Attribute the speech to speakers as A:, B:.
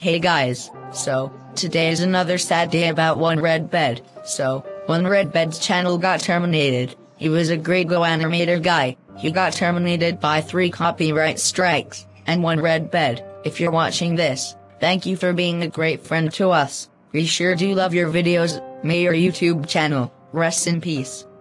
A: Hey guys, so, today is another sad day about 1RedBed. So, 1RedBed's channel got terminated. He was a great Go animator guy. He got terminated by 3 copyright strikes. And 1RedBed, if you're watching this, thank you for being a great friend to us. We sure do love your videos. May your YouTube channel rest in peace.